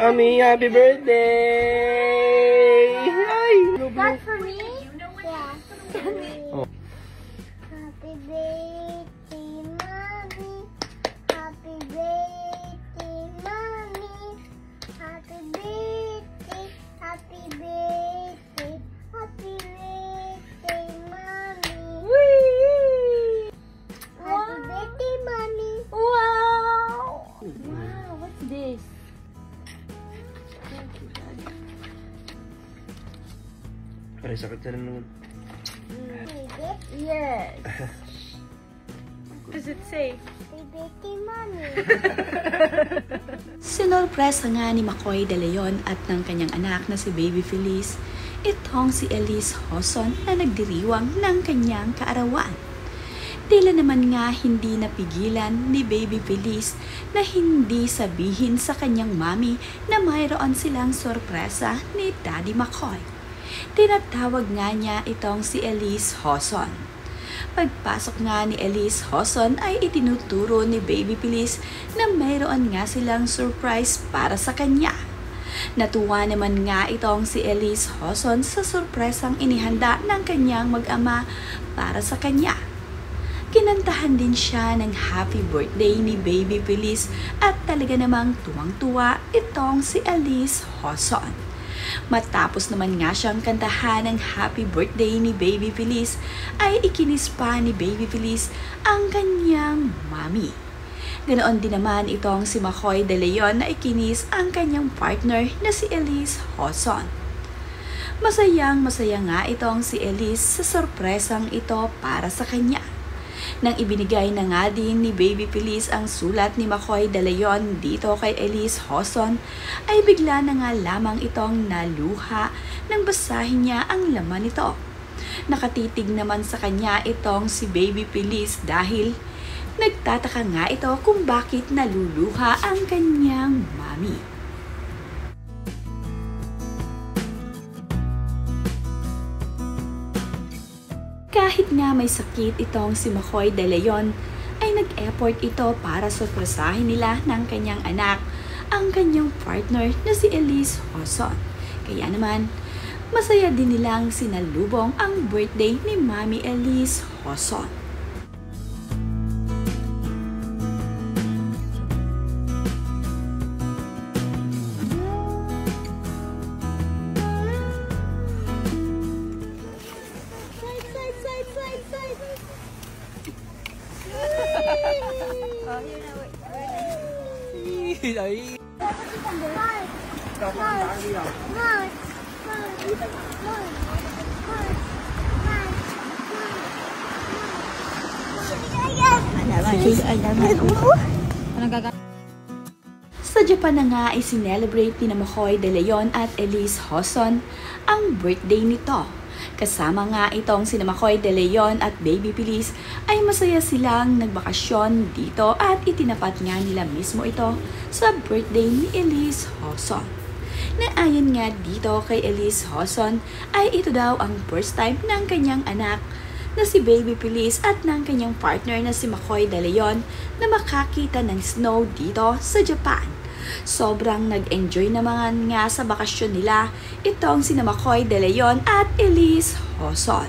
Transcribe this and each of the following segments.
Ami, happy birthday! Ay! That for me? Yeah. Oh. Happy birthday, Mommy. Happy birthday, Mommy. Happy birthday, happy birthday, happy birthday, Mommy. Whee! Happy birthday, Mommy. Wow! Wow, what's this? Aray, sakit na rin naman. Yes. What does it say? Happy birthday, Mommy. Sinurpresa nga ni Makoy De Leon at ng kanyang anak na si Baby Feliz itong si Elise Hoson na nagdiriwang ng kanyang kaarawan. Tila naman nga hindi napigilan ni Baby Feliz na hindi sabihin sa kanyang mami na mayroon silang sorpresa ni Daddy Makoy. Tinatawag nga niya itong si Elise Hoson. Pagpasok nga ni Elise Hoson ay itinuturo ni Baby Feliz na mayroon nga silang surprise para sa kanya. Natuwa naman nga itong si Elise Hoson sa surpresang inihanda ng kanyang mag-ama para sa kanya. Kinantahan din siya ng happy birthday ni Baby Feliz at talaga namang tuwang-tuwa itong si Elise Hoson. Matapos naman nga siyang kantahan ng happy birthday ni Baby Feliz ay ikinis pa ni Baby Feliz ang kanyang mami. Ganoon din naman itong si Makoy De Leon na ikinis ang kanyang partner na si Elise Hoson. Masaya nga itong si Elise sa sorpresang ito para sa kanya. Nang ibinigay na nga din ni Baby Feliz ang sulat ni Makoy De Leon dito kay Elise Hoson, ay bigla na nga lamang itong naluha nang basahin niya ang laman nito. Nakatitig naman sa kanya itong si Baby Feliz dahil nagtataka nga ito kung bakit naluluha ang kanyang mami. Kahit nga may sakit itong si Makoy De Leon, ay nag-effort ito para sorpresahin nila ng kanyang anak, ang kanyang partner na si Elise Hoson. Kaya naman, masaya din nilang sinalubong ang birthday ni Mami Elise Hoson. Ay! Sa Japan na nga ay sinelebrate ni Makoy De Leon at Elise Hoson ang birthday nito. Kasama nga itong si Makoy De Leon at Baby Feliz ay masaya silang nagbakasyon dito at itinapat nga nila mismo ito sa birthday ni Elise Hoson. Naayon nga dito kay Elise Hoson ay ito daw ang first time ng kanyang anak na si Baby Feliz at ng kanyang partner na si Makoy De Leon na makakita ng snow dito sa Japan. Sobrang nag-enjoy naman nga sa bakasyon nila itong sina Makoy De Leon at Elise Hoson.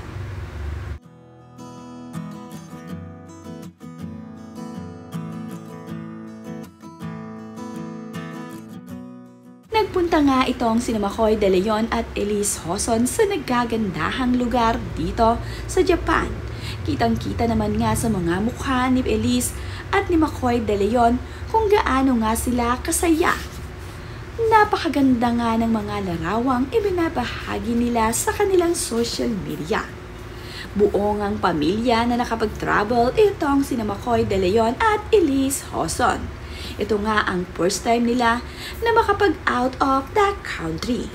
Nagpunta nga itong sina Makoy De Leon at Elise Hoson sa nagagandahang lugar dito sa Japan. Kitang-kita naman nga sa mga mukha ni Elise at ni Makoy De Leon kung gaano nga sila kasaya. Napakaganda nga ng mga larawang ibinabahagi nila sa kanilang social media. Buong ang pamilya na nakapag-travel itong sina Makoy De Leon at Elise Hoson. Ito nga ang first time nila na makapag-out of the country.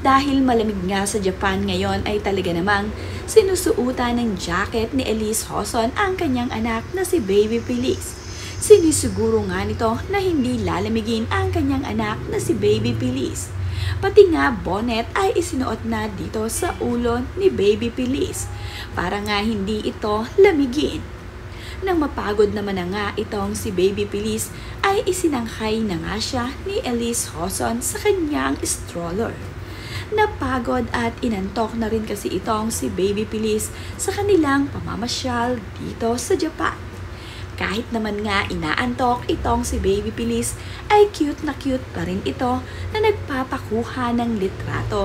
dahil malamig nga sa Japan ngayon ay talaga namang sinusuutan ng jacket ni Elise Hoson ang kanyang anak na si Baby Feliz. Sinisiguro nga nito na hindi lalamigin ang kanyang anak na si Baby Feliz. Pati nga bonnet ay isinuot na dito sa ulo ni Baby Feliz para nga hindi ito lamigin. Nang mapagod naman na nga itong si Baby Feliz ay isinangkay na nga siya ni Elise Hoson sa kanyang stroller. Napagod at inantok na rin kasi itong si Baby Feliz sa kanilang pamamasyal dito sa Japan. Kahit naman nga inaantok itong si Baby Feliz ay cute na cute pa rin ito na nagpapakuha ng litrato.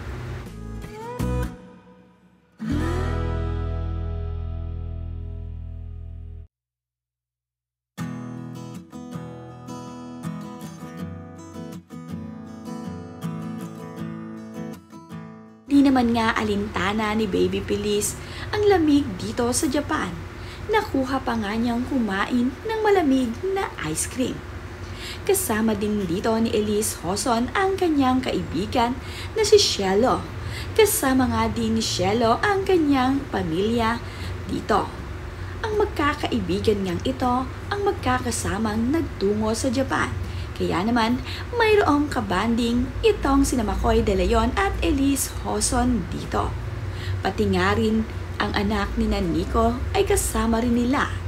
Di naman nga alintana ni Baby Feliz ang lamig dito sa Japan. Nakuha pa nga niyang kumain ng malamig na ice cream. Kasama din dito ni Elise Hoson ang kanyang kaibigan na si Cielo. Kasama nga din ni Cielo ang kanyang pamilya dito. Ang magkakaibigan niyang ito ang magkakasamang nagtungo sa Japan. Kaya naman, mayroong kabanding itong sina Makoy De Leon at Elise Hoson dito. Pati nga rin ang anak ni Nico ay kasama rin nila